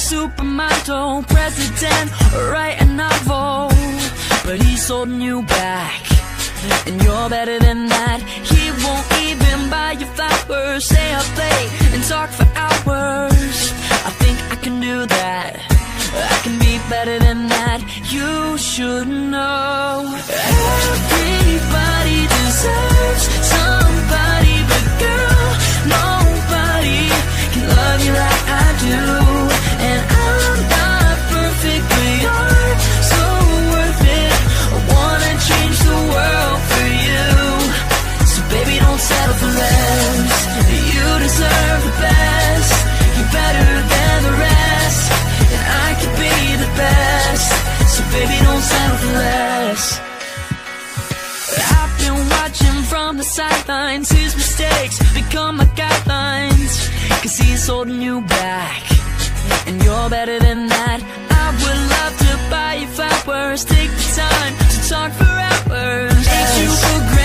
supermodel, president, write a novel. But he's holding you back, and you're better than that. He won't even buy you flowers, stay up late and talk for hours. I think I can do that, I can be better than that. You should know everybody deserves somebody, but girl, nobody can love you like I do. And I'm not perfect, but you're so worth it. I wanna change the world for you. So baby, don't settle for less. You deserve the best. You're better than the rest, and I could be the best. So baby, don't settle for less. I've been watching from the sidelines. His mistakes become my guidelines, 'cause he's holding you back, and you're better than that. I would love to buy you flowers, take the time to talk for hours. Ain't you a